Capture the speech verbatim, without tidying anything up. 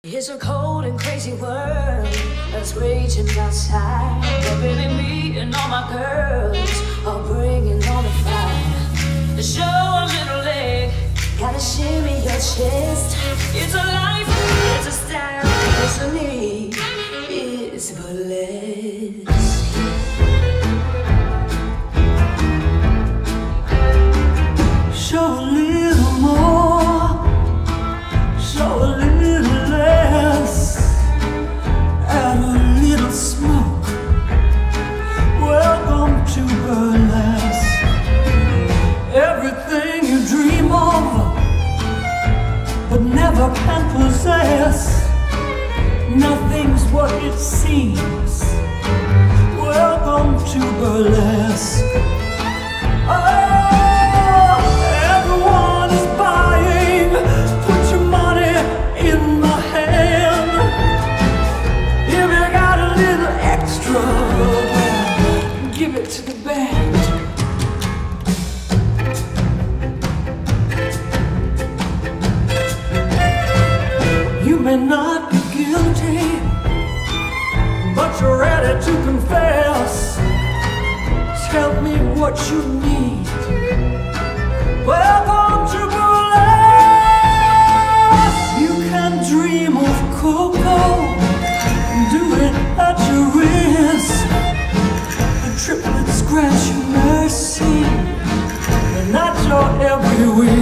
It's a cold and crazy world that's raging outside. But baby, me and all my girls are bringing on the fire. Show a little leg, gotta shimmy your chest. It's a life, it's a style, it's a need, it's burlesque. Show a little more, show a little less, add a little smoke. Welcome to burlesque. Everything you dream of, but never can possess. Nothing's what it seems. Welcome to burlesque. Oh, give it to the band. You may not be guilty, but you're ready to confess. Tell me what you need. Welcome to burlesque. You can dream of cocoa, do it at your wrist. Triplets grant you mercy, and not your every wish.